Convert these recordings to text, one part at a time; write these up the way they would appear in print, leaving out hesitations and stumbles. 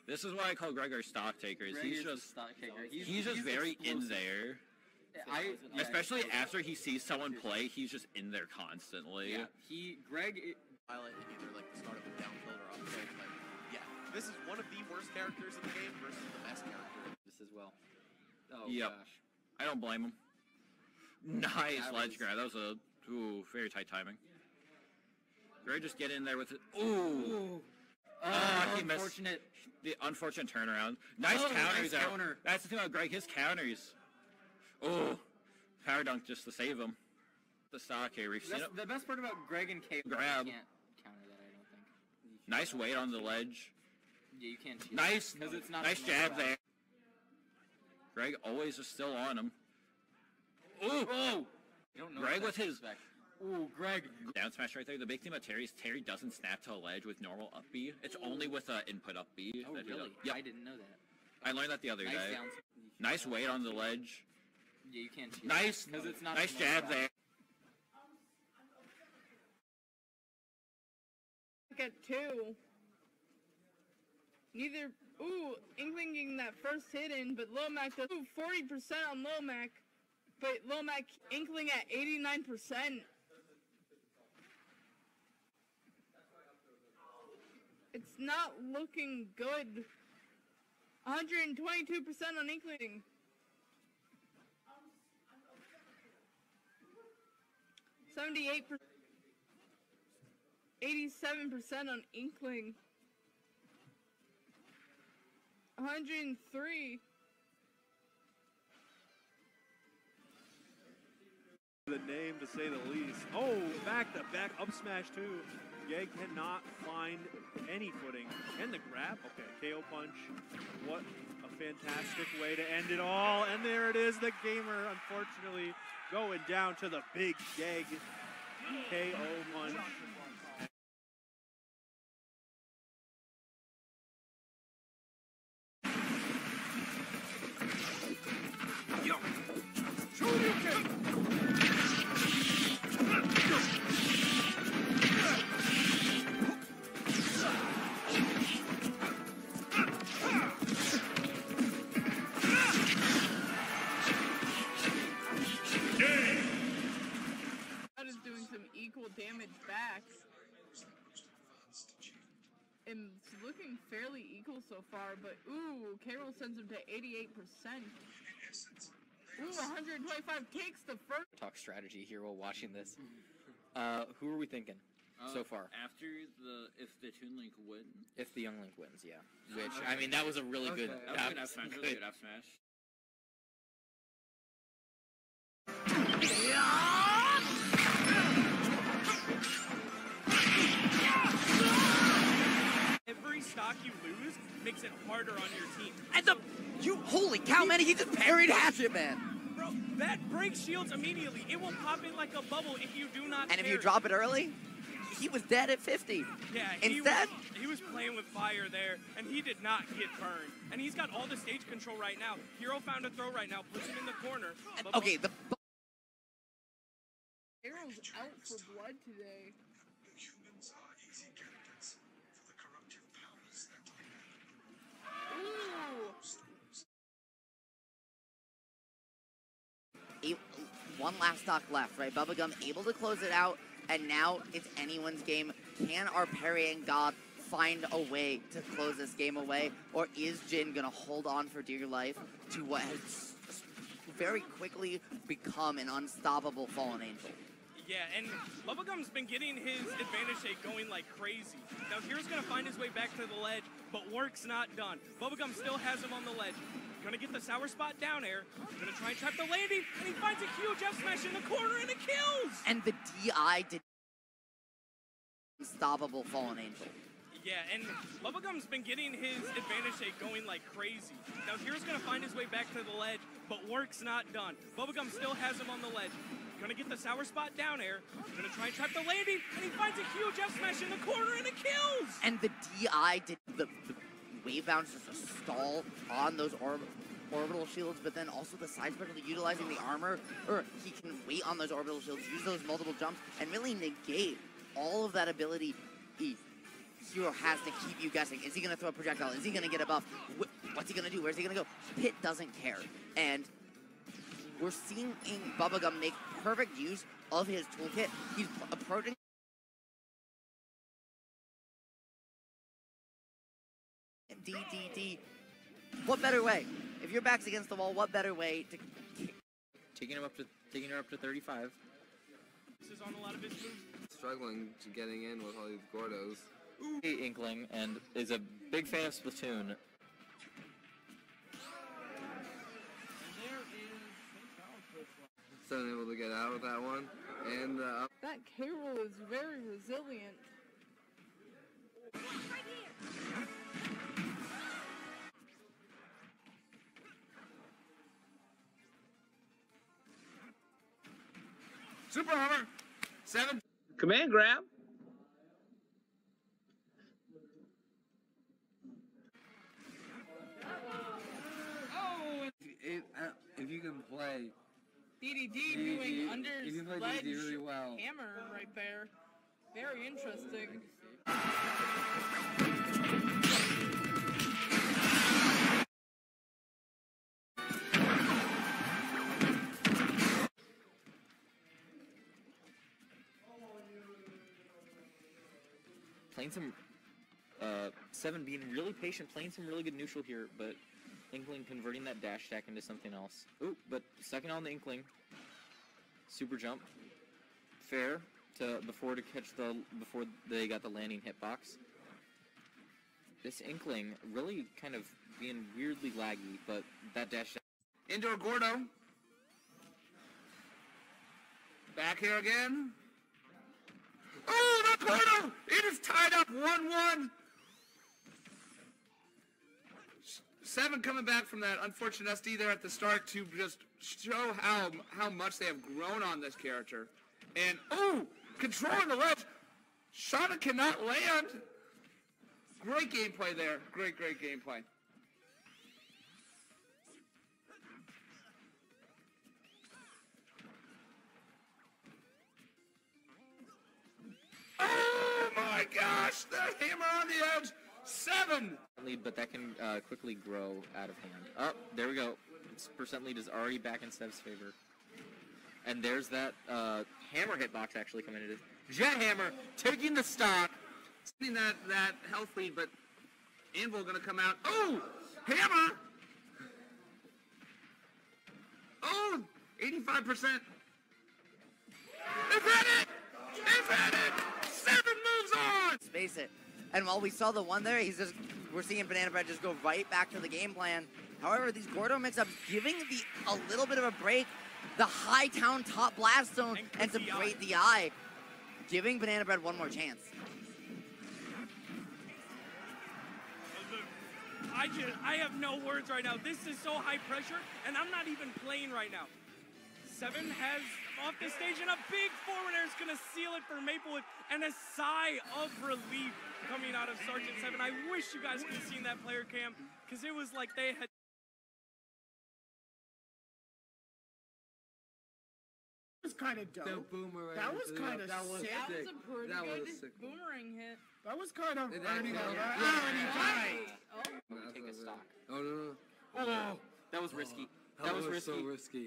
This is why I call Gregor stock takers. Greg He's is just a stock taker. he's just very in there. Especially after he sees someone play, he's just in there constantly. Yeah, Greg. Pilot in either like the start of a downfield or upfield, but yeah, this is one of the worst characters in the game versus the best character. This as well. Oh Yep. gosh. I don't blame him. Nice That ledge was- grab. That was a very tight timing. Greg just get in there with it. Ooh. He missed. Unfortunate. The unfortunate turnaround. Nice Oh, counters nice out. counter. That's the thing about Greg. His counters. Oh, power dunk just to save him. The stock here. We've seen it. The best part about Greg and K. Grab. You can't counter that. I don't think. Nice weight on the ledge. Yeah, you can't. Cheat. Nice. Because it's not. Nice so jab much there. Greg always is still on him. Ooh. Oh. You don't know Greg what with to his expect. Ooh, Greg. down smash right there. The big thing about Terry is Terry doesn't snap to a ledge with normal up B. It's only with input up B. Oh that he really? does. Yep. I didn't know that. I learned that the other Nice day. down. Nice weight on the ledge. Yeah, you can't. Cheat. Nice. Because it's not. Nice so much jab fun. there. At 2. Neither. Ooh, Inkling getting that first hit in, but Lomac does 40% on Lomac. But Lomac Inkling at 89%. It's not looking good. 122% on Inkling. 78%. 87% on Inkling. 103. The name to say the least. Oh, back-to-back up smash too. Yeg cannot find any footing. And the grab. Okay, KO punch. What a fantastic way to end it all. And there it is, the gamer, unfortunately, going down to the big Yeg. KO punch. That is doing some equal damage back. And it's looking fairly equal so far, but ooh, Carol sends him to 88%. Ooh, 125 takes the first. Talk strategy here while watching this. Who are we thinking so far? After if the Toon Link wins. If the Young Link wins, yeah. Which I mean, that was a really good. That was a good F smash. That was a good F smash. Every stock you lose makes it harder on your team. And holy cow, man, he just parried Hatchet Man. Bro, that breaks shields immediately. It will pop in like a bubble if you do not And if parry. you drop it early, he was dead at 50. Yeah, Instead, he was playing with fire there, and he did not get burned. And he's got all the stage control right now. Hero found a throw right now, puts him in the corner. But okay, Carol's out for blood today. Ooh. one last stock left, right? Bubblegum able to close it out, and now it's anyone's game. Can our parrying god find a way to close this game away, or is Jin gonna hold on for dear life to what has very quickly become an unstoppable Fallen Angel? Yeah, and Bubblegum's been getting his advantage take going like crazy. Now Hero's gonna find his way back to the ledge, but work's not done. Bubblegum still has him on the ledge. Gonna get the sour spot down air. Gonna try and trap the landing, and he finds a huge F smash in the corner, and it kills! And the DI did unstoppable Fallen Angel. Yeah, and Bubblegum's been getting his advantage take going like crazy. Now Hero's gonna find his way back to the ledge, but work's not done. Bubblegum still has him on the ledge. Gonna get the sour spot down air. Gonna try and trap the landing, and he finds a huge F smash in the corner, and it kills! And the DI did the wave bounce just a stall on those orbital shields, but then also the side special utilizing the armor, or he can wait on those orbital shields, use those multiple jumps, and really negate all of that ability Hero has to keep you guessing. Is he going to throw a projectile? Is he going to get a buff? What's he going to do? Where's he going to go? Pit doesn't care. And we're seeing Bubblegum make perfect use of his toolkit. He's approaching D. What better way? If your back's against the wall, what better way to Taking her up to 35. This is on a lot of his moves. Struggling to getting in with all these Gordos. Inkling and is a big fan of Splatoon. Still able to get out with that one. And That K. Rool is very resilient. Super Hammer! 7. Command grab. if you can play DDD doing under if you play ledge DDD really well. hammer right there. Very interesting. Playing some, 7 being really patient, playing some really good neutral here, but Inkling converting that dash attack into something else. Ooh, but second on the Inkling. Super jump. Fair to before they got the landing hitbox. This Inkling really kind of being weirdly laggy, but that dash. Indoor Gordo. Back here again. Oh, the Gordo! It is tied up 1-1. 7 coming back from that unfortunate SD there at the start to just show how much they have grown on this character. And, oh, controlling the ledge. Shauna cannot land. Great gameplay there. Great gameplay. Oh my gosh, that hammer on the edge. 7. Lead, but that can quickly grow out of hand. Oh, there we go. Percent lead is already back in Sev's favor. And there's that hammer hitbox actually coming into Jet Hammer taking the stock. Seeing that health lead, but Anvil gonna come out. Oh, hammer. Oh, 85%. They've had it. They've had it. 7 moves on. space it. And while we saw the one there, we're seeing Banana Bread just go right back to the game plan. However, these Gordo mix-ups giving a little bit of a break. The Hightown top blast zone and some great DI, giving Banana Bread one more chance. I have no words right now. This is so high pressure, and I'm not even playing right now. 7 has off the stage, and a big forward air is going to seal it for Maplewood, and a sigh of relief coming out of Sergeant 7. I wish you guys could have seen that player cam, because it was like they had... That was kind of dope. The boomerang. That was kind of sick. That was a pretty That was good sick. boomerang hit. That was kind of Already tight. Oh, Take a stock. Oh, no. Oh, that was risky. That was risky. so risky.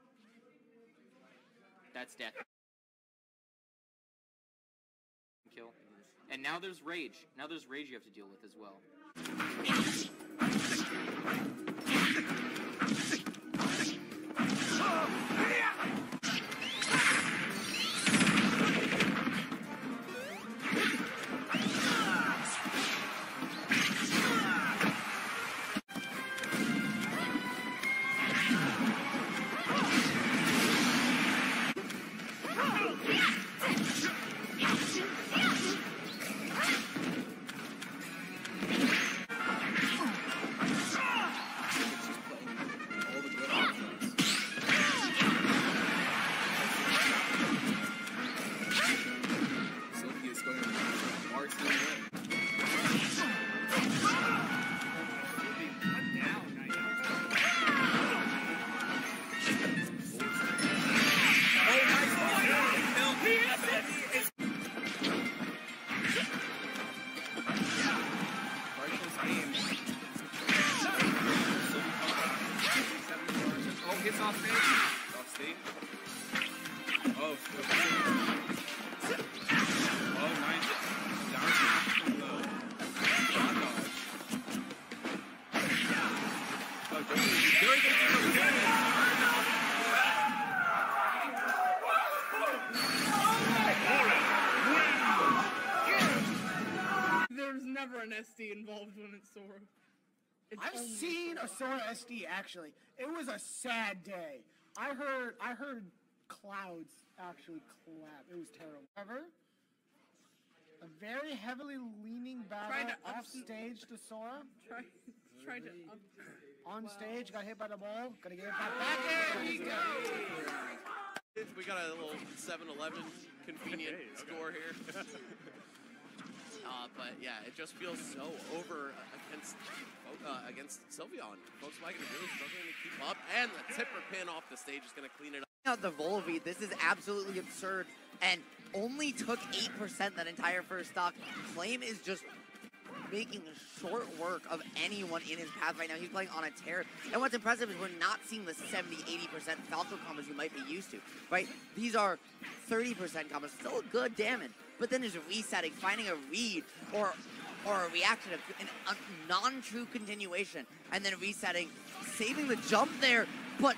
That's death. Kill. And now there's rage. Now there's rage you have to deal with as well. never an SD involved when it's Sora. It's I've only seen Sora. a Sora SD actually. It was a sad day. I heard clouds actually clap. It was terrible. However, a very heavily leaning Try battle to up- off stage to Sora. Try to up. On stage, got hit by the ball. Gonna get it back. There we go. We got a little 7-Eleven convenient Okay, okay. score here. But yeah, it just feels so over against Sylveon. Volkswagen is really struggling to keep up, and the tipper pin off the stage is going to clean it up. Out the Volbeat, this is absolutely absurd, and only took 8% that entire first stock. Flame is just making short work of anyone in his path right now. He's playing on a tear. And what's impressive is we're not seeing the 70-80% Falco combos you might be used to, right? These are 30% combos, still a good damage, but then just resetting, finding a read or a reaction, a non-true continuation, and then resetting, saving the jump there, but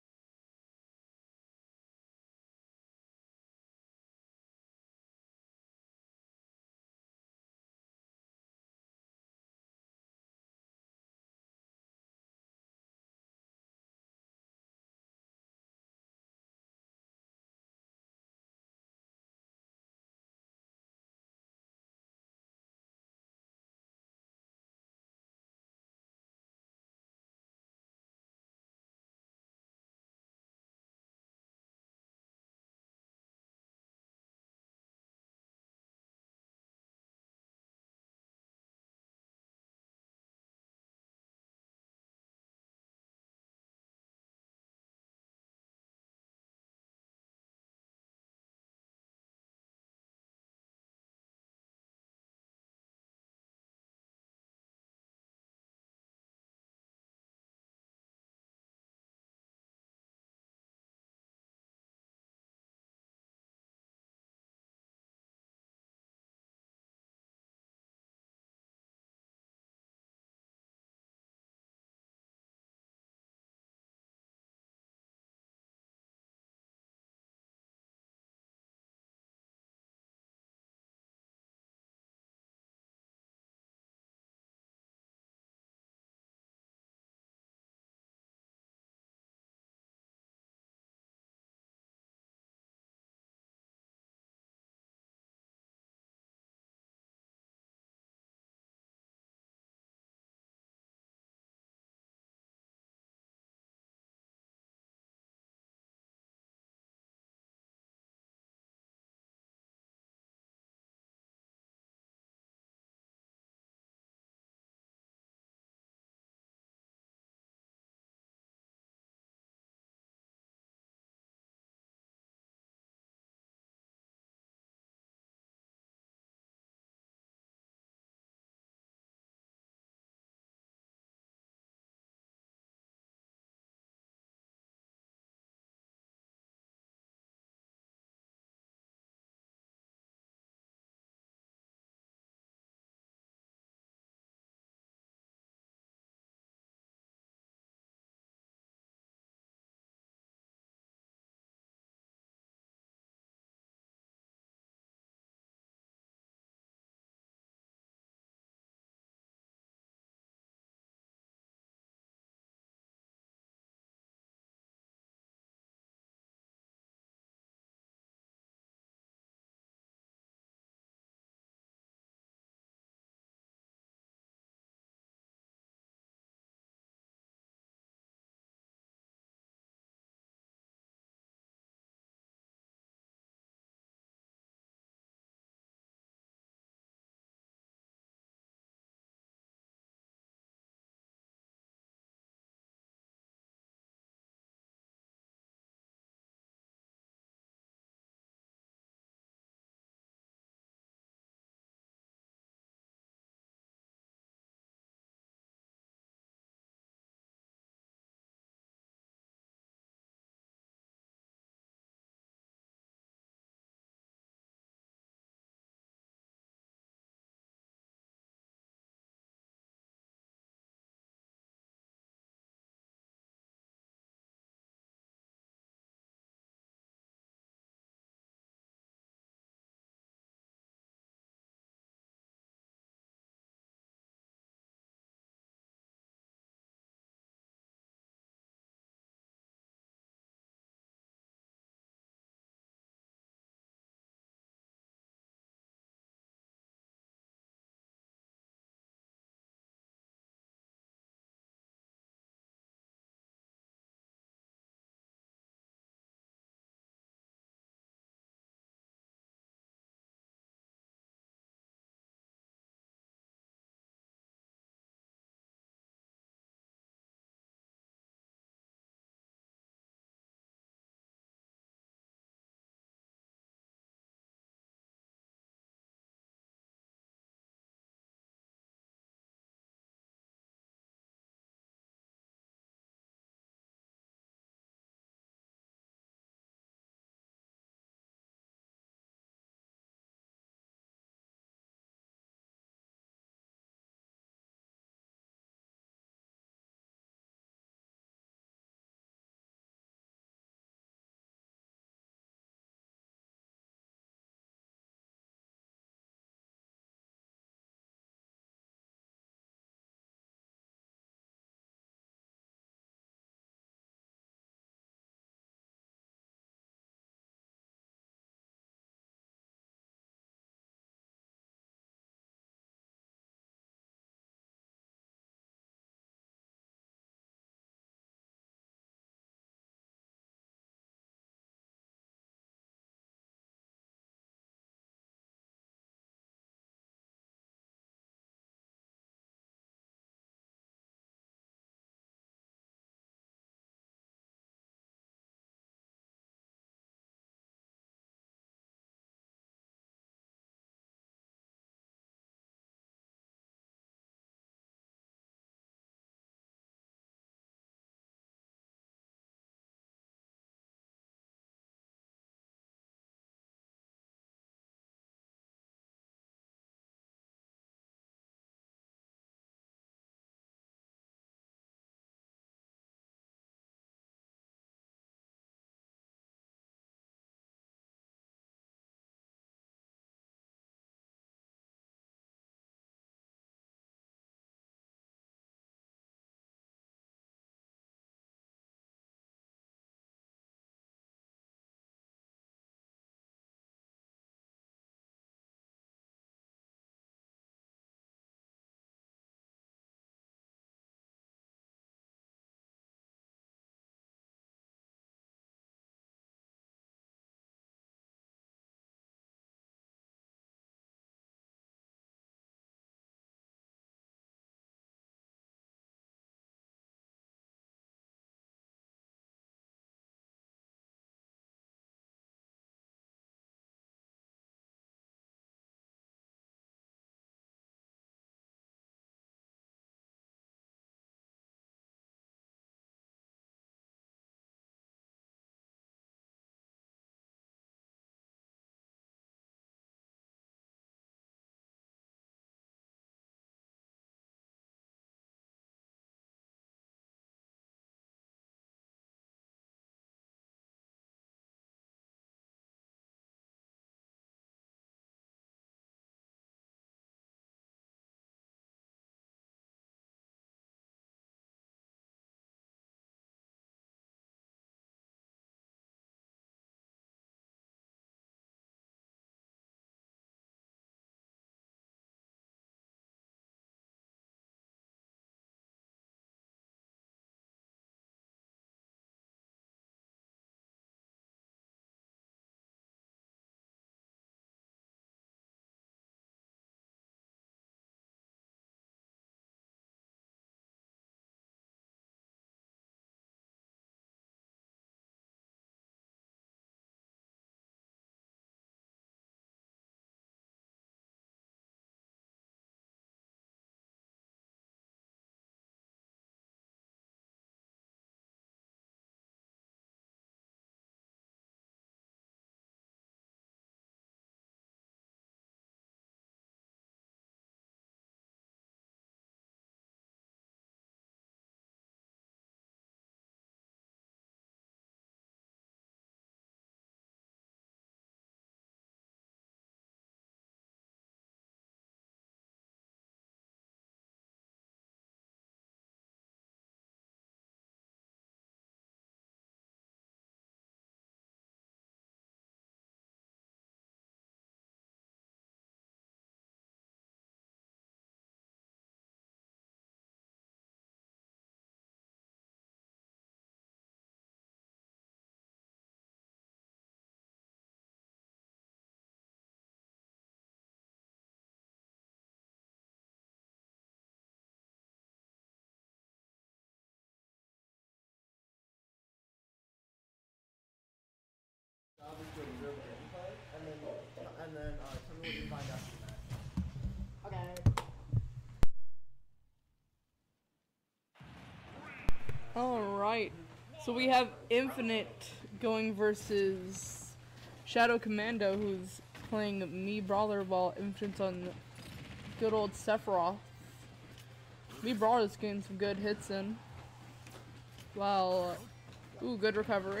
So we have Infinite going versus Shadow Commando, who's playing Mii Brawler, while Infinite's on good old Sephiroth. Mii Brawler's getting some good hits in. While, ooh, good recovery.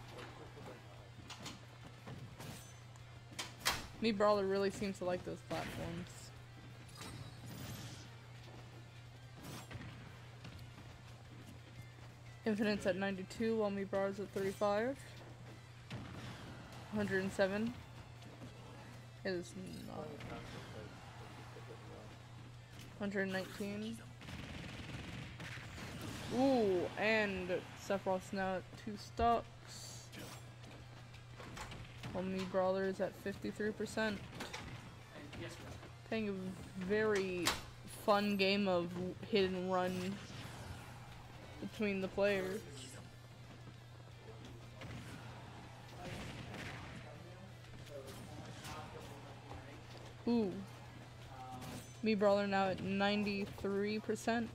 Mii Brawler really seems to like those platforms. Infinite's at 92, while Mii Brawler's at 35. 107 is not. 119. Ooh, and Sephiroth's now at 2 stocks. While Mii Brawler is at 53%. Playing a very fun game of hit and run between the players. Ooh. Mii Brawler now at 93%.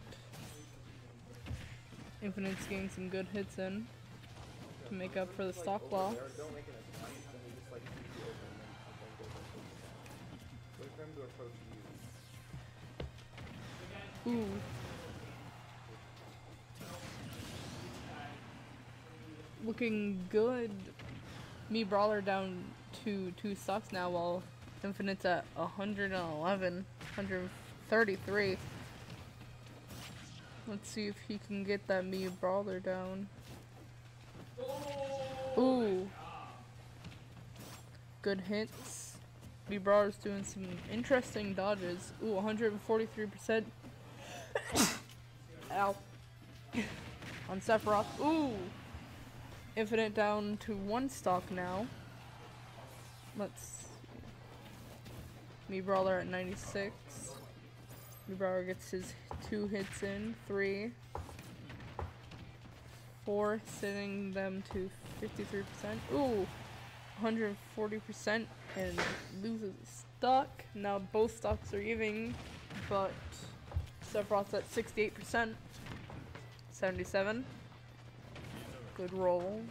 Infinite's getting some good hits in to make up for the stock loss. Ooh. Looking good. Mii Brawler down to 2 stocks now, while Infinite's at 111, 133. Let's see if he can get that Mii Brawler down. Ooh. Good hits. Mii Brawler's doing some interesting dodges. Ooh, 143%. Ow. On Sephiroth. Ooh. Infinite down to 1 stock now. Let's. Mii Brawler at 96. Mii Brawler gets his 2 hits in. 3. 4, sitting them to 53%. Ooh. 140% and loses a stock. Now both stocks are even, but Sephiroth's at 68%. 77. Good roll.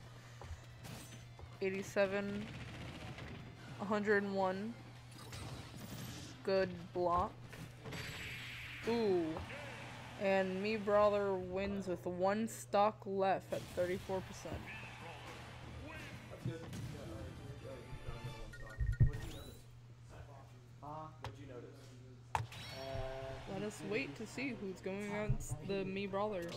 87. 101. Good block. Ooh. And Mii Brawler wins with 1 stock left at 34%. Let us wait to see who's going against the Mii Brawlers.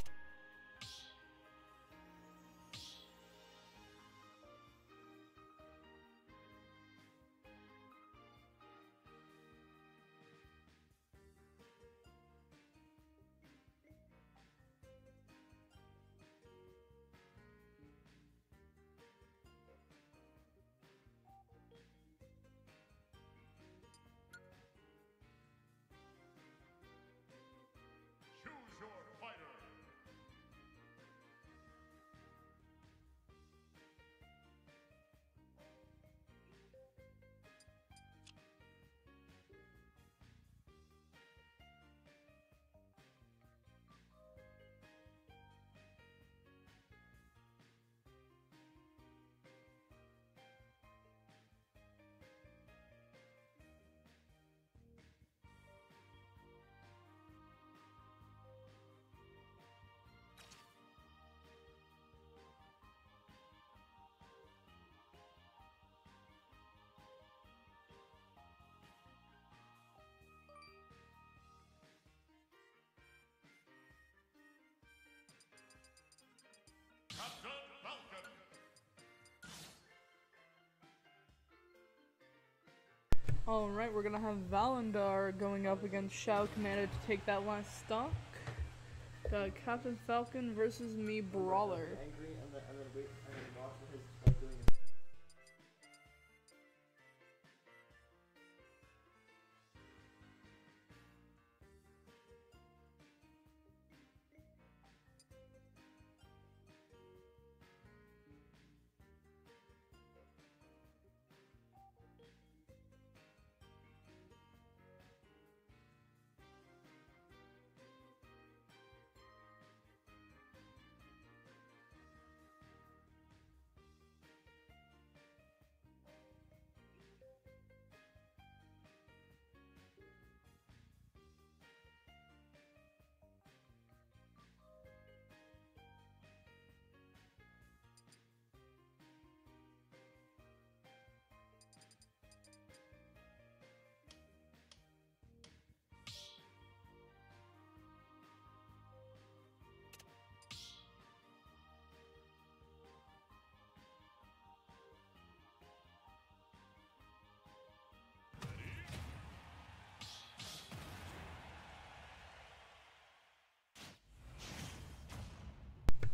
Alright, we're gonna have Valandar going up against Shao Commando to take that last stock. Got Captain Falcon versus Mii Brawler.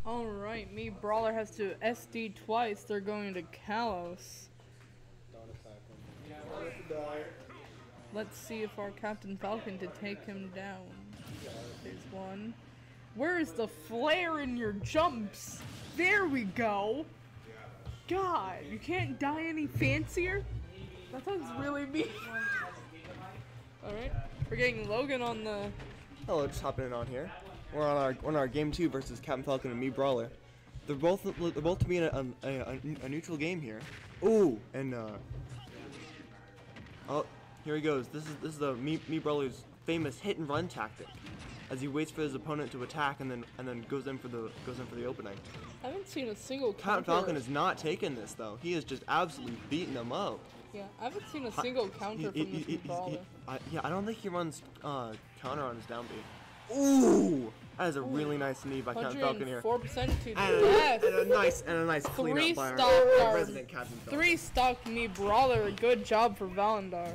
Alright, me Brawler has to SD twice. They're going to Kalos. Let's see if our Captain Falcon to take him down. There's one. Where is the flare in your jumps? There we go. God, you can't die any fancier? That sounds really mean. Alright, we're getting Logan on the... Hello, just hopping in on here. We're on our game 2 versus Captain Falcon and me Brawler. They're both to be in a neutral game here. Ooh, and oh, here he goes. This is the me Brawler's famous hit and run tactic, as he waits for his opponent to attack and then goes in for the opening. I haven't seen a single Captain Falcon has not taken this though. He is just absolutely beating them up. Yeah, I haven't seen a single counter from this Brawler. Yeah, I don't think he runs counter on his down B. Ooh, that is a really nice knee by Captain Falcon here. 4% to And death. a nice cleanup by our resident Captain Falcon. 3 stock me Brawler. Good job for Valandar.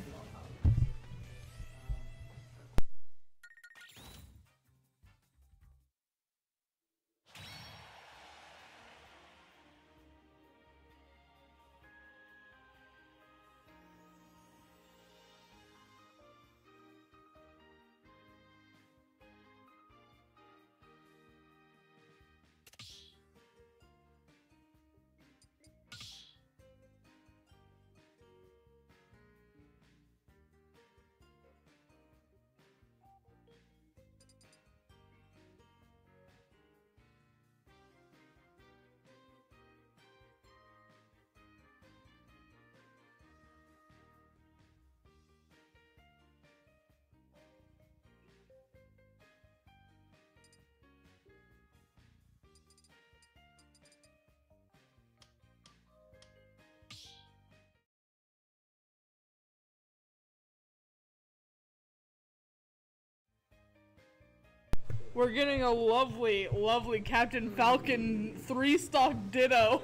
We're getting a lovely, lovely Captain Falcon 3-stock Ditto.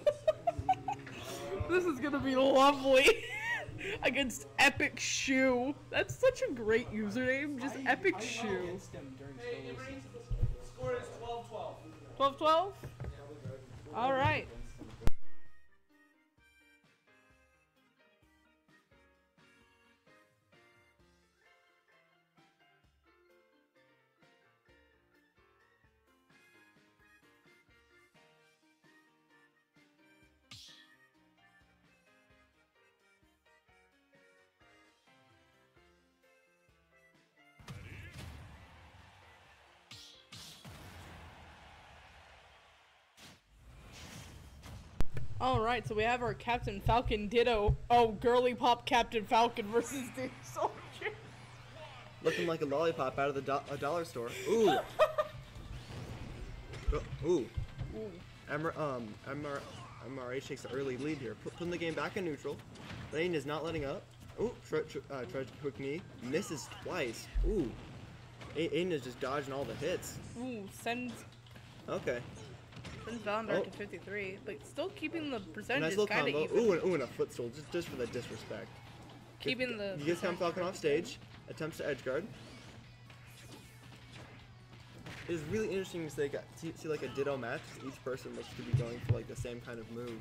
This is gonna be lovely. Against Epic Shoe. That's such a great username, just Epic Shoe. Score is 12-12. 12-12? Alright. Alright, so we have our Captain Falcon Ditto. Oh, girly pop Captain Falcon versus the Soldier. Looking like a lollipop out of the dollar store. Ooh. Ooh. MRA takes the early lead here. Putting the game back in neutral. Lane is not letting up. Ooh, tries to hook knee. Misses twice. Ooh. Aiden is just dodging all the hits. Ooh, sends Okay. Valandar to 53, but still keeping the Nice percentages little kind of combo. even. Ooh, and a footstool, just for the disrespect. Keeping the... He gets Captain Falcon off stage. Attempts to edge guard. It's really interesting to see like a Ditto match. Each person looks to be going for like the same kind of move.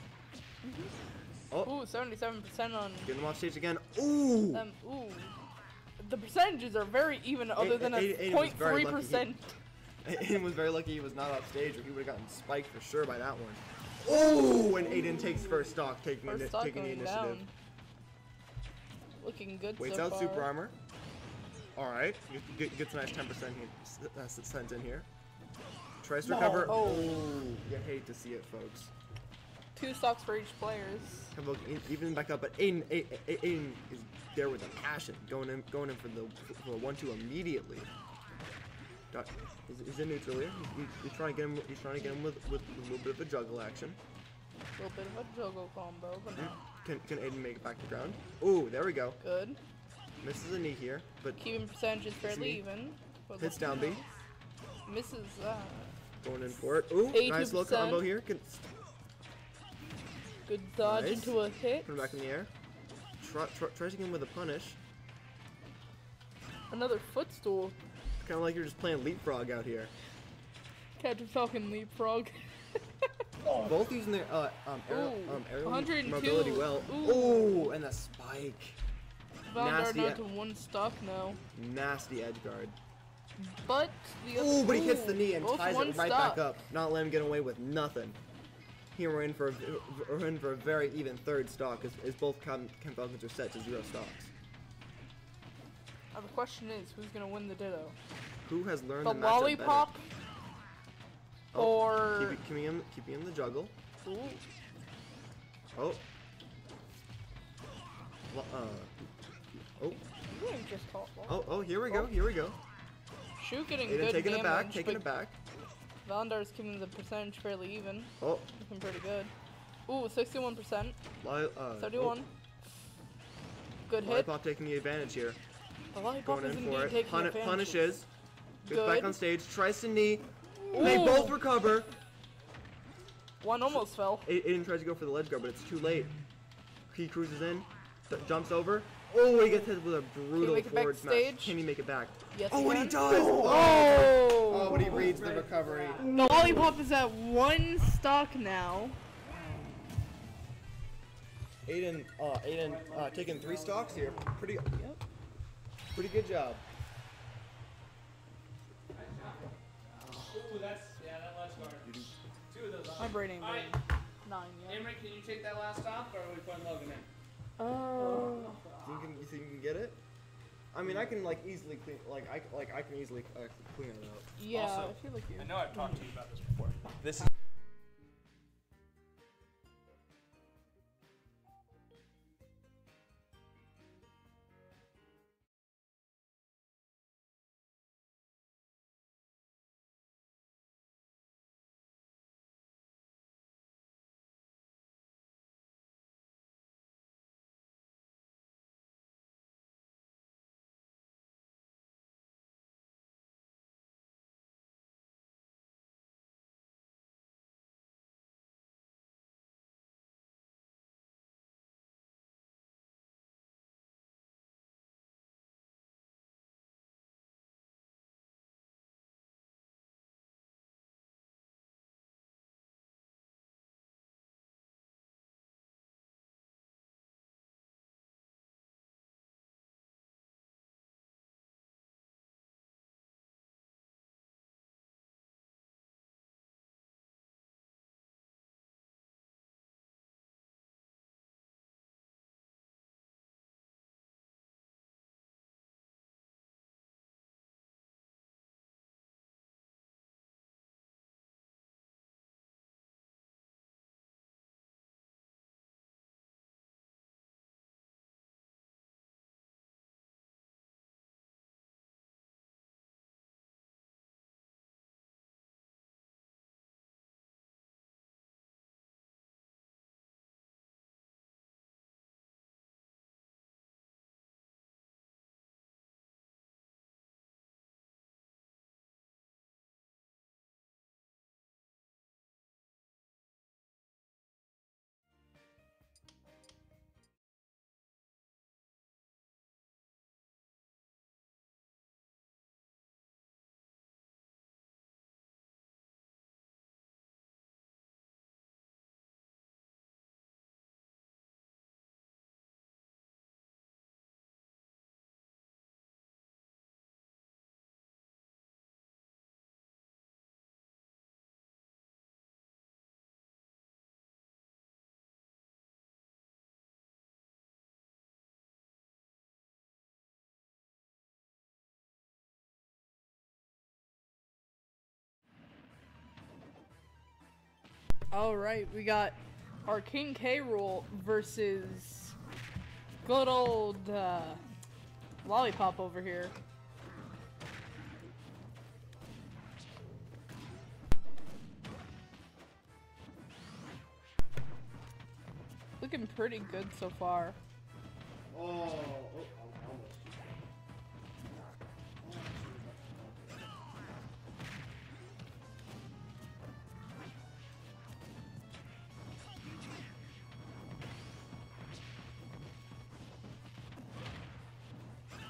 Oh, Ooh, 77% on... getting him off stage again. Ooh! Ooh. The percentages are very even other than a Aiden was very lucky 0.3%. Aiden was very lucky he was not off stage, or he would have gotten spiked for sure by that one. Ooh! And Aiden takes first stock, taking the initiative. Down. Looking good Waits so out far. super armor. Alright, gets a nice 10% sent in here. Tries to recover. Oh. You hate to see it, folks. 2 stocks for each player. Even back up, but Aiden is there with a passion, going in for the 1-2 immediately. He's in neutral here. He's trying to get him with a little bit of a juggle action. A little bit of a juggle combo, but no. Can Aiden make it back to ground? Ooh, there we go. Good. Misses a knee here, but Keeping percentages fairly even. hits down B. Misses Going in for it. Ooh, nice little 82%. combo here. Good dodge Nice. into a hit. Put him back in the air. Tries to get him with a punish. Another footstool. Kind of like you're just playing leapfrog out here. Captain Falcon leapfrog. Both using their aerial Ooh, 102. mobility well. Ooh. Ooh, and the spike. Vandar Nasty down to 1 stock now. Nasty edge guard. But the other. Ooh, but he hits the knee and both ties one it right stock. back up. Not letting him get away with nothing. Here we're in for a very even third stock as both Chem Falcons are set to 0 stocks. The question is, who's gonna win the Ditto? Who has learned The the matchup Lollipop better? or keeping him the juggle. Ooh. Oh. Oh. You didn't just call it. Oh, here we go, here we go. Shu getting Aiden good taking damage, it back, taking but it back. Vandar's keeping the percentage fairly even. Oh. Looking pretty good. Ooh, 61%. 31. Good hit. Lollipop taking the advantage here. The Lollipop Going is in indeed for it. taking advantage. Punishes. Goes Good. back on stage, tries to knee. Ooh. They both recover. One almost fell. Aiden tries to go for the ledge guard, but it's too late. He cruises in, jumps over. Oh, he gets hit with a brutal make it back forward smash. stage? Can he make it back? Yes, Oh, and he can. does! Oh! Oh, but he reads the recovery. The Lollipop is at 1 stock now. Aiden taking 3 stocks here. Pretty good job. Ooh, that's, yeah, that last guard. 2 of those. My brain ain't brain. 9 yet. Imran, can you take that last stop, or are we putting Logan in? You think you can get it? I mean, I can like easily clean, I can easily clean it out. Yeah, Also, I feel like you. I know I've talked to you about this before. This is Alright, we got our King K. Rool versus good old Lollipop over here. Looking pretty good so far.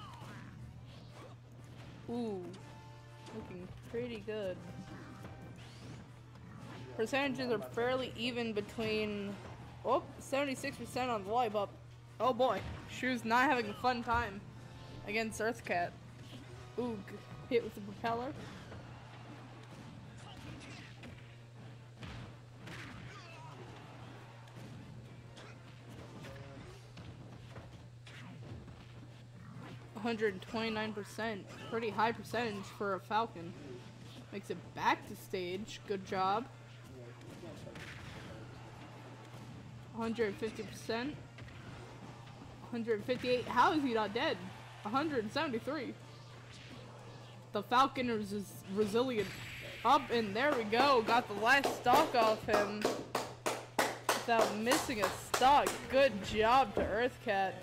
Ooh, looking pretty good. percentages are fairly even between, oh, 76% on the lollipop. Oh boy, Shu's not having a fun time against Earthcat. Ooh, hit with the propeller. %129%, pretty high percentage for a Falcon. Makes it back to stage, good job. 150%. 158, how is he not dead? 173. The Falcon is resilient. Up, and there we go, got the last stock off him without missing a stock. Good job to Earthcat.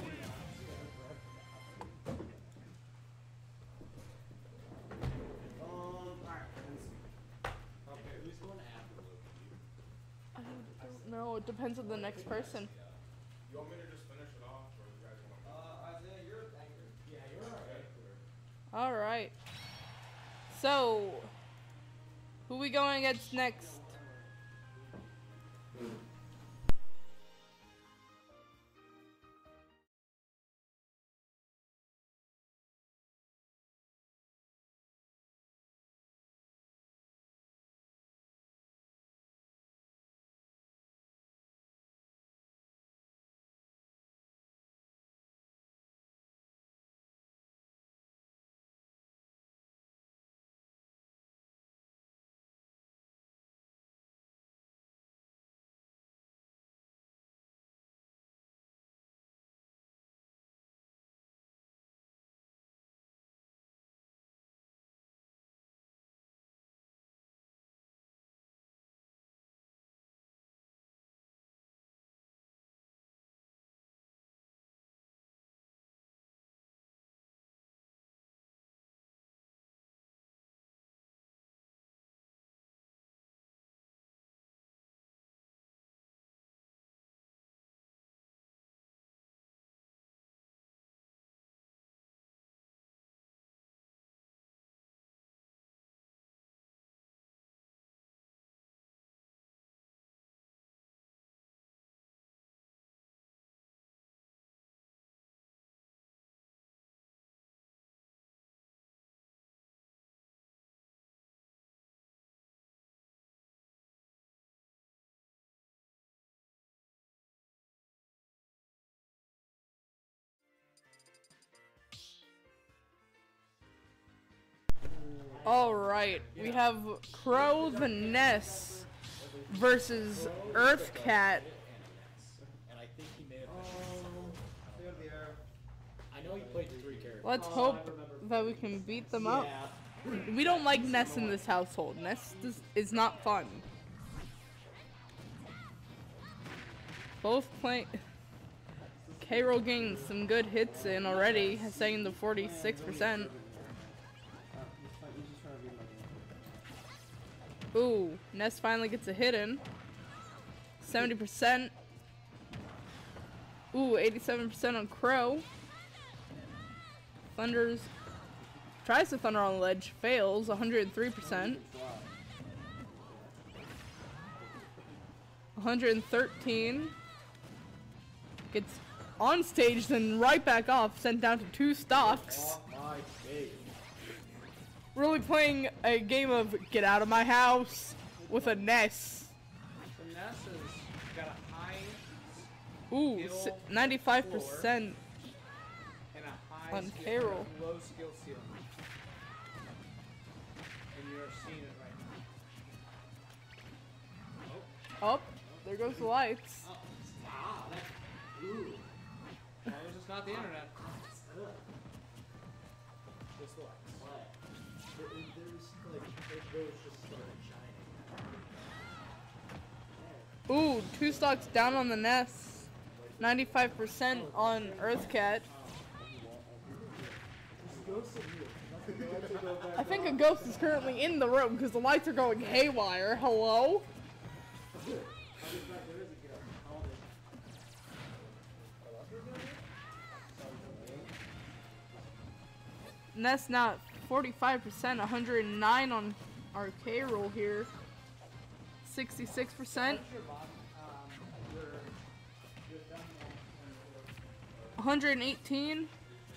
No, it depends on the next person. You want me to just finish it off, or you guys want to? Isaiah, you're a anchor. Yeah, you're alright. Alright. So, who we going against next? Alright, we have Crow the Ness versus Earthcat. And I think he may have I know he played 3 characters. Let's hope that we can beat them up. We don't like Ness in this household. Ness is not fun. Both playing. K-Roll getting some good hits in already, saying the 46%. Ooh, Ness finally gets a hit in. 70%. Ooh, 87% on Crow. Thunders. Tries to thunder on the ledge, fails, 103%. 113. Gets on stage, then right back off, sent down to 2 stocks. Really playing a game of get out of my house with a Ness. So Ness has got a high 95% and a high on K-Roll. low skill ceiling. And you're seeing it right now. Oh, there goes the lights. Wow, that's ooh. As long as it's not the internet. Just the lights. Ooh, 2 stocks down on the Ness. 95% on Earthcat. I think a ghost is currently in the room because the lights are going haywire. Hello? Ness now at 45%, 109 on our K-Roll here. 66%. 118.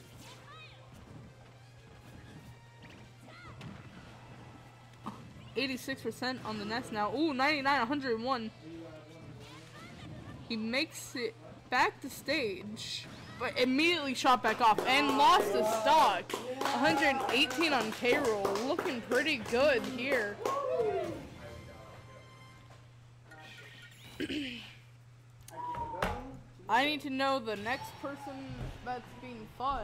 86% on the Nest now. Ooh, 99, 101. He makes it back to stage, but immediately shot back off and lost the stock. 118 on K-Rool, looking pretty good here. I need to know the next person that's being fought.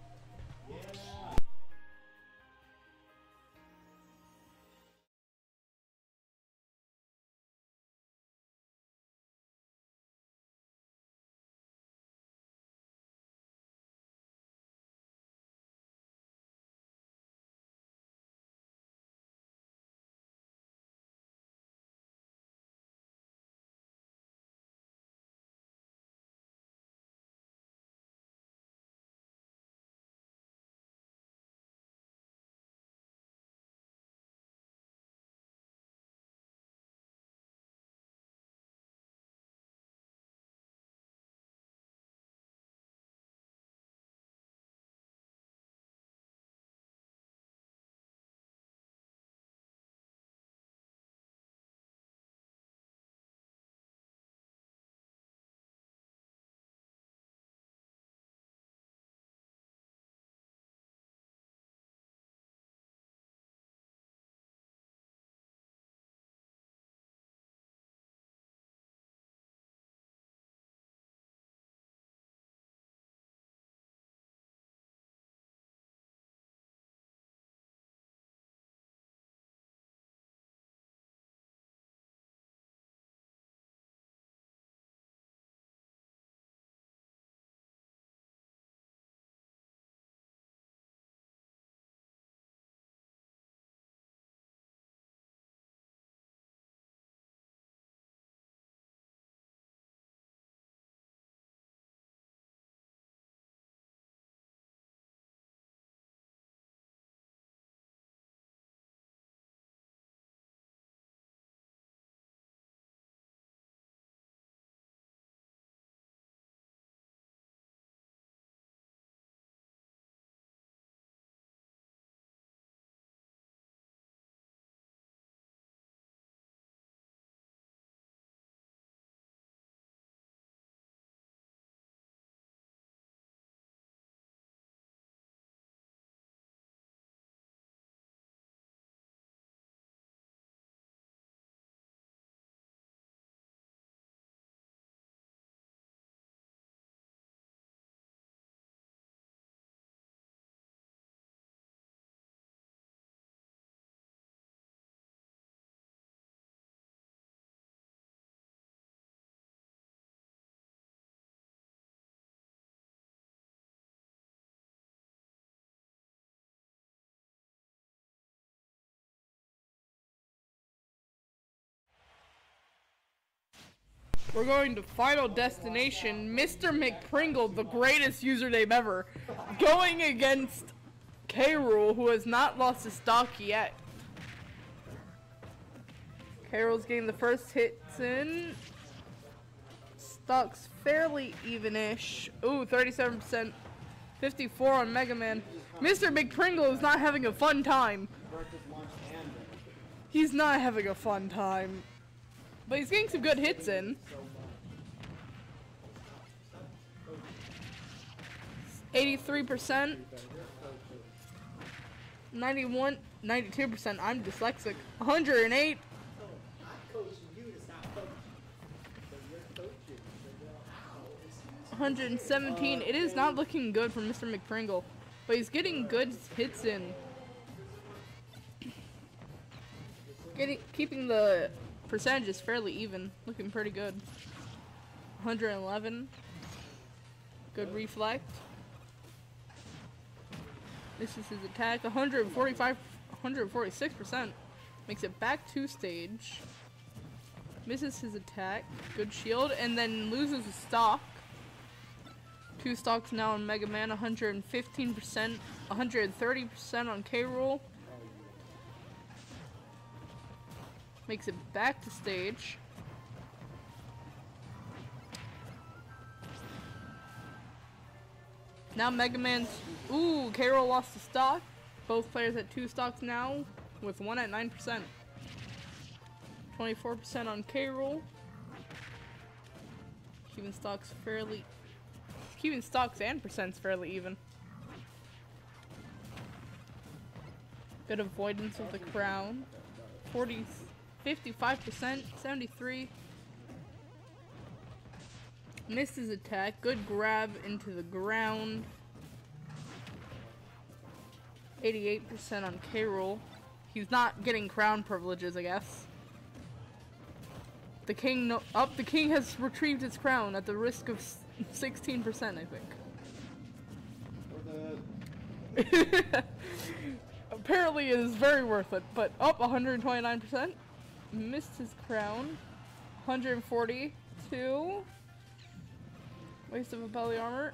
We're going to Final Destination. Mr. McPringle, the greatest username ever, going against K-Rool, who has not lost his stock yet. K-Rool's getting the first hits in. Stock's fairly even-ish. Ooh, 37%. 54 on Mega Man. Mr. McPringle is not having a fun time. He's not having a fun time. But he's getting some good hits in. 83%. 91, 92%. I'm dyslexic. 108. 117. It is not looking good for Mr. McPringle, but he's getting good hits in. Keeping the percentages fairly even, looking pretty good. 111. Good reflect. This is his attack. 145, 146%. Makes it back to stage. Misses his attack. Good shield, and then loses a stock. 2 stocks now on Mega Man. 115%, 130% on K-Rool. Makes it back to stage. Now Mega Man's... Ooh, K-Rool lost a stock. Both players at 2 stocks now, with one at 9%. 24% on K-Rool. Keeping stocks and percents fairly even. Good avoidance of the crown. 55%, 73. Missed his attack. Good grab into the ground. 88% on K-Rool. He's not getting crown privileges, I guess. The king the king has retrieved his crown at the risk of 16%, I think. Apparently it is very worth it, but up 129%. Missed his crown. 142. Waste of a belly armor.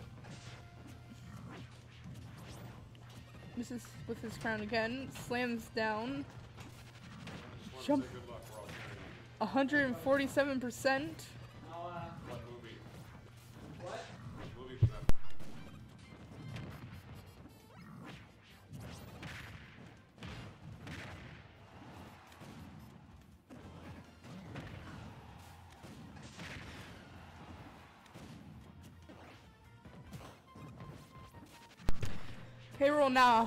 Misses with his crown again. Slams down. Jump. 147%. What movie? What movie was that? K-Rool now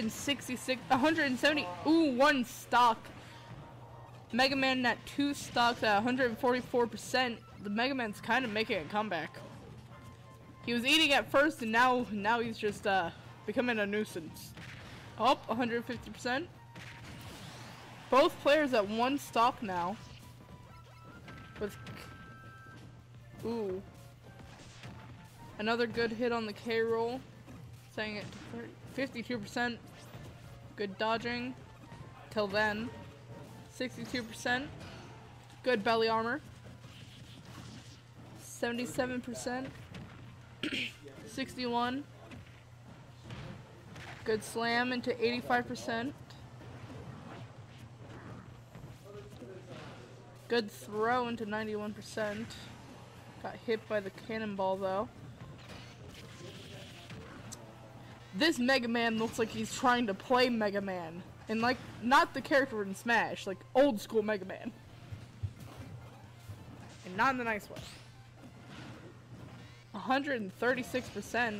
170. Ooh, 1 stock. Mega Man at 2 stocks at 144%. The Mega Man's kind of making a comeback. He was eating at first, and now he's just becoming a nuisance. Up 150%. Both players at 1 stock now. With ooh, another good hit on the K-Rool, saying it to 52%. Good dodging. Till then. 62%. Good belly armor. 77%. 61. Good slam into 85%. Good throw into 91%. Got hit by the cannonball though. This Mega Man looks like he's trying to play Mega Man. And like, not the character in Smash, like old school Mega Man. And not in the nice way. 136%.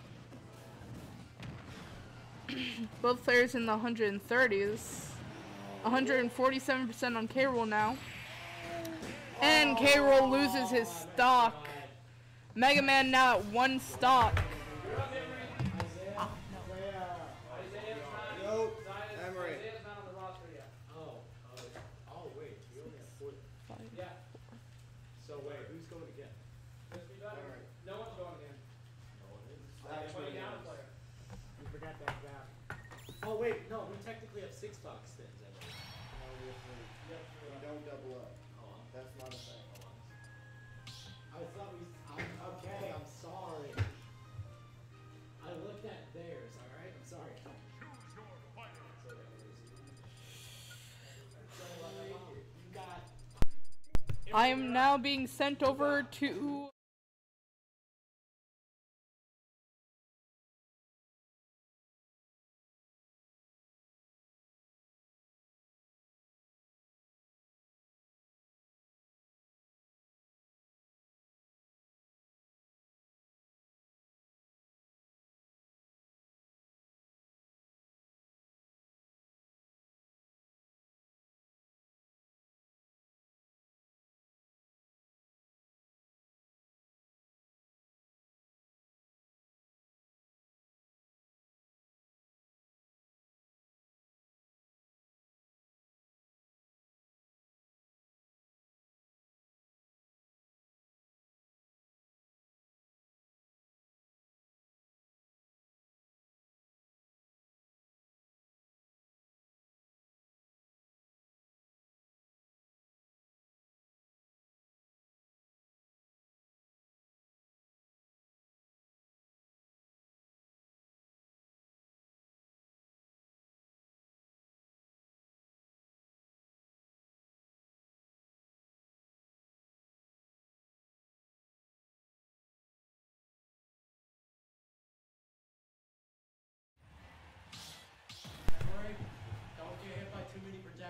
Both players in the 130s. 147% on K-Rool now. And K-Rool loses his stock. Mega Man now at 1 stock. Oh wait, no, we technically have 6 box spins. I think. We don't double up. That's not a thing. I thought okay, I'm sorry. I looked at theirs, alright? I'm sorry. I am now being sent over to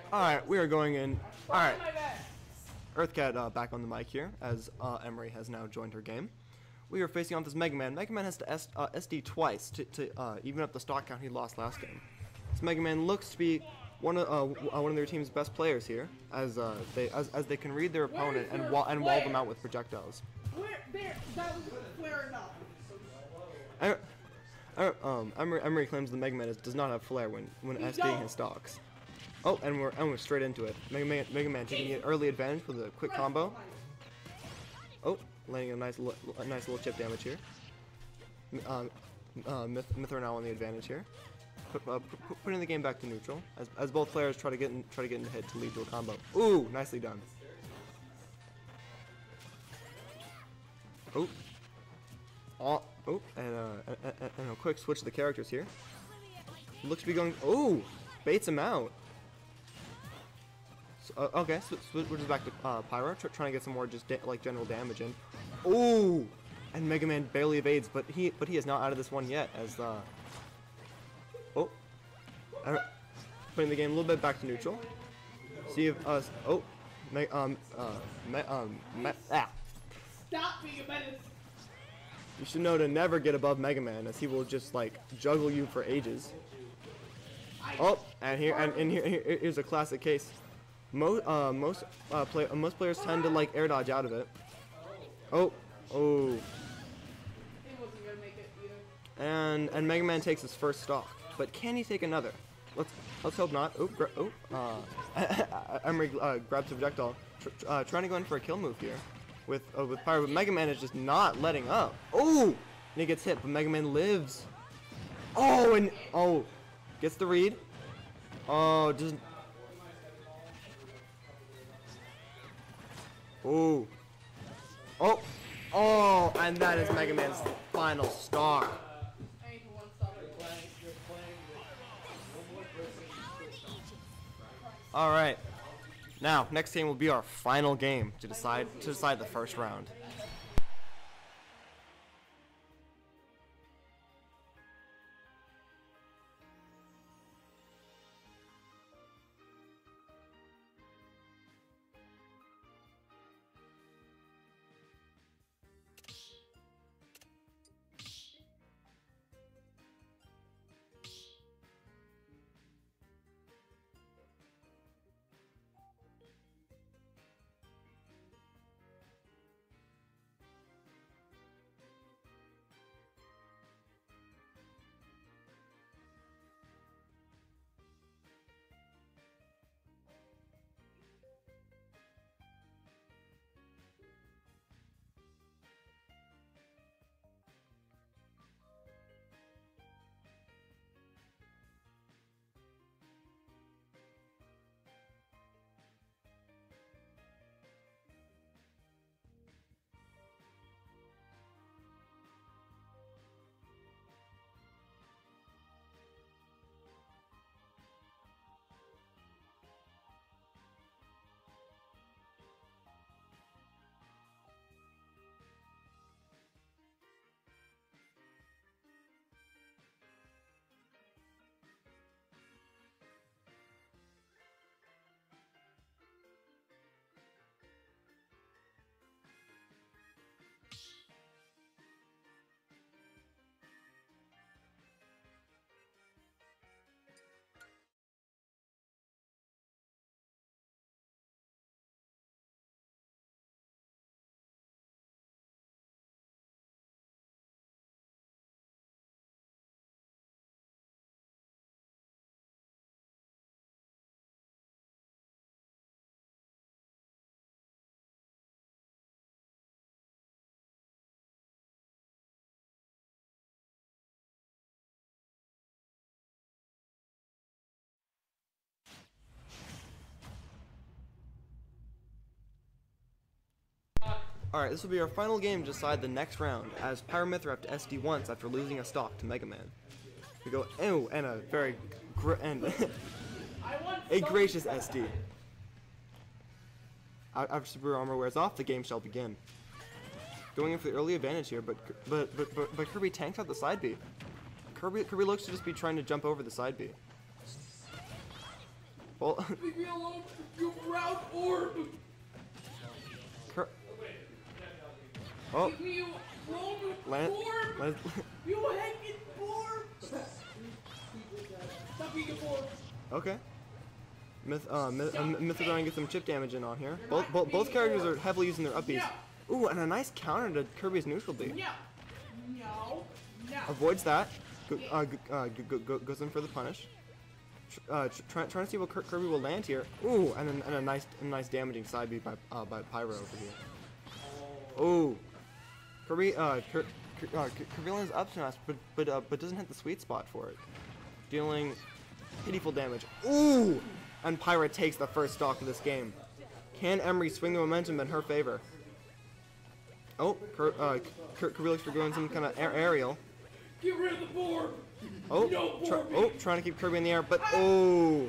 Alright, we are going in. Alright. Earthcat back on the mic here, as Emery has now joined her game. We are facing off this Mega Man. Mega Man has to SD twice to even up the stock count he lost last game. This Mega Man looks to be one of their team's best players here, as they can read their opponent and wall them out with projectiles. That was flaring up. Emery claims the Mega Man does not have flare when SDing his stocks. Oh, and we're straight into it. Mega Man taking an early advantage with a quick combo. Oh, landing a nice little chip damage here. Mythra now on the advantage here, putting the game back to neutral as both players try to get in the hit to lead to a combo. Ooh, nicely done. Oh, and a quick switch to the characters here. Looks to be going. Oh, baits him out. Okay, switches back to Pyro, trying to get some more just general damage in. Ooh, and Mega Man barely evades, but he is not out of this one yet. As putting the game a little bit back to neutral. See if Stop being a menace. You should know to never get above Mega Man, as he will just like juggle you for ages. Oh, and here's a classic case. Most players tend to like air dodge out of it. Oh. And Mega Man takes his first stock, but can he take another? Let's hope not. Emery grabs a projectile, trying to go in for a kill move here with Pyro, but Mega Man is just not letting up. Oh, and he gets hit, but Mega Man lives. Oh, gets the read. Oh, doesn't. Oh, and that is Mega Man's final star. All right. Now, next game will be our final game to decide the first round. Alright, this will be our final game to decide the next round, as Pyro Mythra have to SD once after losing a stock to Mega Man. We go, ew, and a very a gracious SD. After Super Armor wears off, the game shall begin. Going in for the early advantage here, but Kirby tanks out the side B. Kirby looks to just be trying to jump over the side B. Well, Leave me alone, you round orb! Oh. Leave me alone, Land. orb! You hanging orb! Stop being a orb! Okay. Mythodon gets some chip damage in on here. Both characters are heavily using their up Bs. Ooh, and a nice counter to Kirby's neutral B. No. Avoids that. Goes in for the punish. Trying to see what Kirby will land here. Ooh, and a nice damaging side B by Pyro over here. Ooh, Kirby Kirby lands up smash, but doesn't hit the sweet spot for it, dealing pitiful damage. Ooh, and Pyro takes the first stock of this game. Can Emery swing the momentum in her favor? Oh, Kirby looks for going some kind of aerial. Get rid of the board! Oh, trying to keep Kirby in the air, but oh,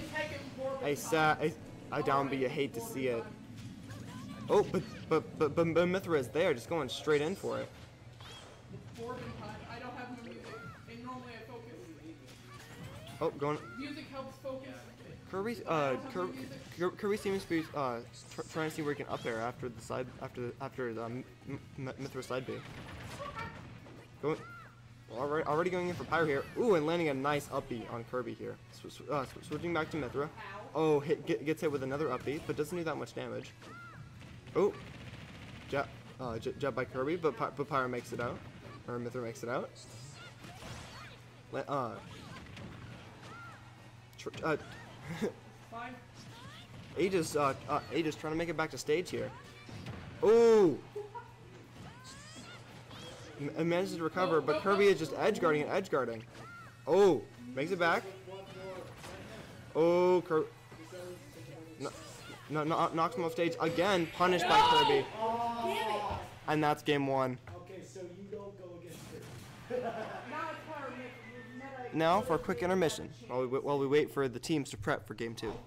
a down B. You hate to see it. Oh, but Mythra is there, just going straight in for it. I don't have no music, and normally I focus. Oh, going. Music helps focus. Kirby seems to be trying to see where he can up air after the side after the Mythra side B. Going. Already going in for Pyro here. Ooh, and landing a nice up B on Kirby here. Switching back to Mythra. Oh, gets hit with another up B, but doesn't do that much damage. Oh, jab by Kirby, but Pyro makes it out, or Mythra makes it out. Aegis trying to make it back to stage here. Ooh. Manages to recover, but Kirby is just edge guarding and edge guarding. Oh, makes it back. Oh, Kirby. No, knocks him off stage again, punished by Kirby. And that's game one. Okay, so you don't go against her. Now for a quick intermission, while we wait for the teams to prep for game two.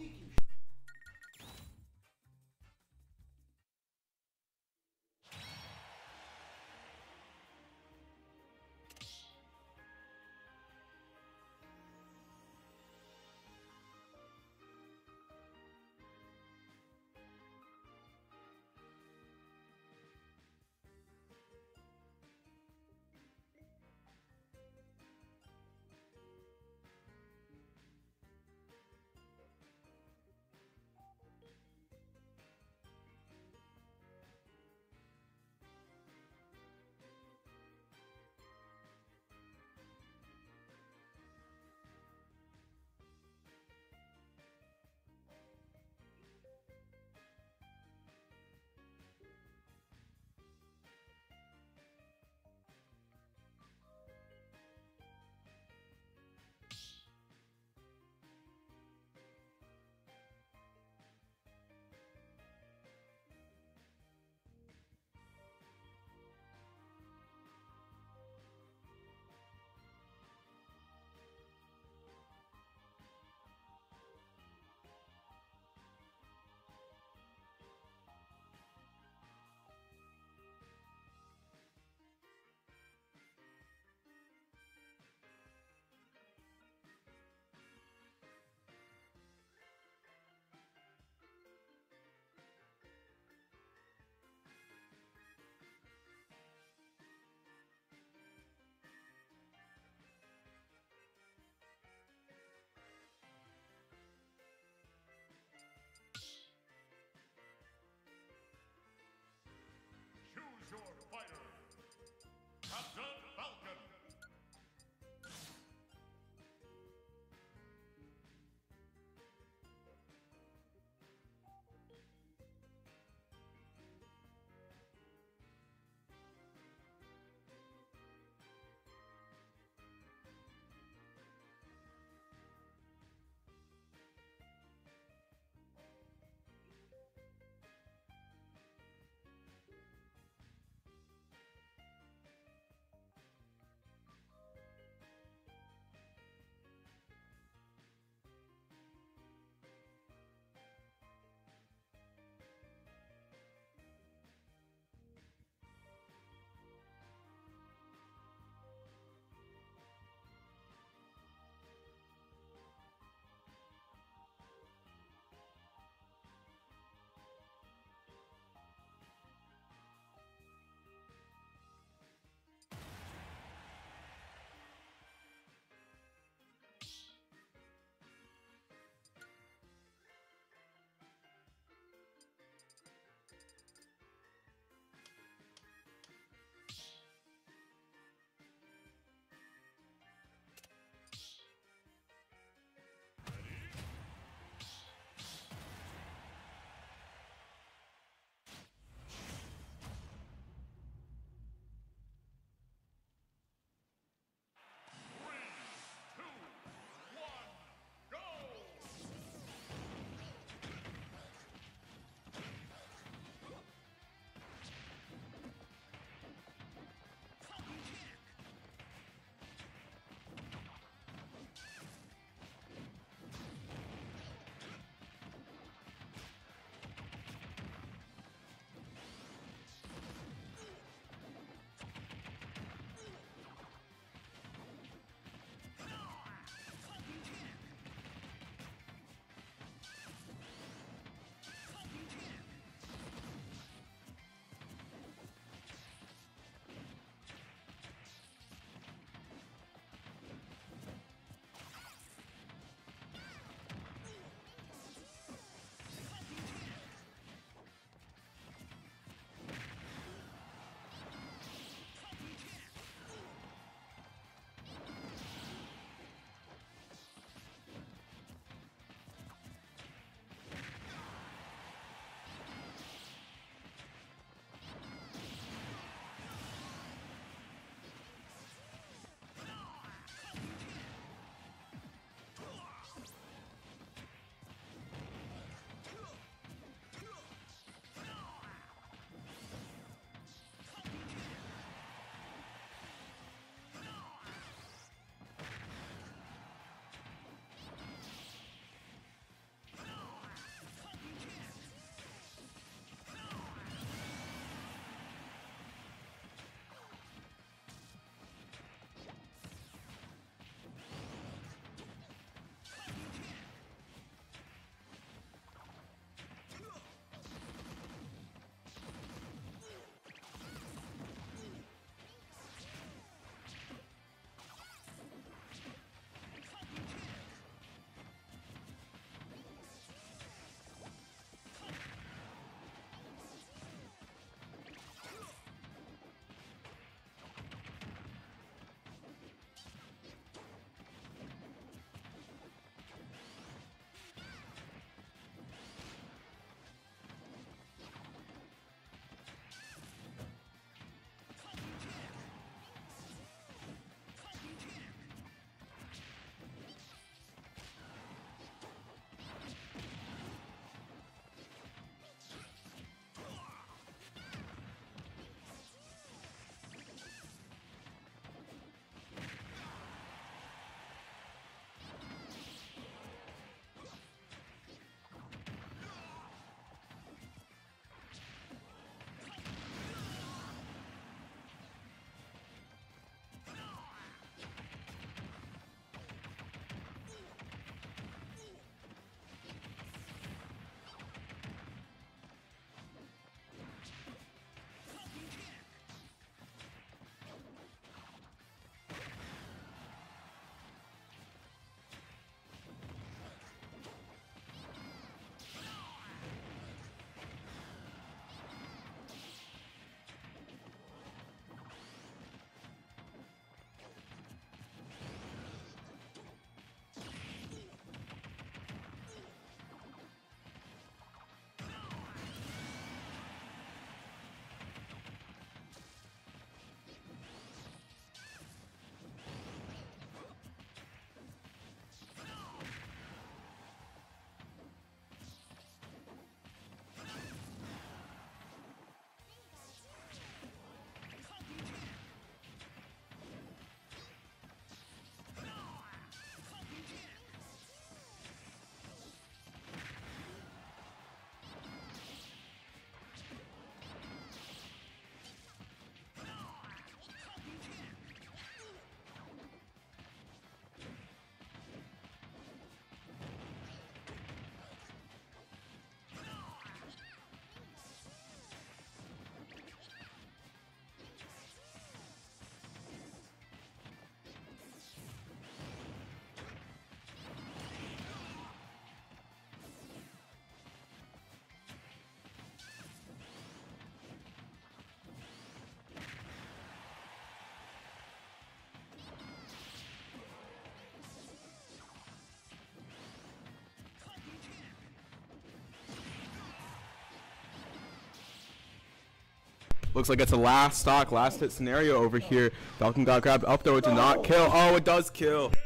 Looks like it's a last stock, last hit scenario over here. Falcon got grabbed up though. It did not kill. Oh, it does kill.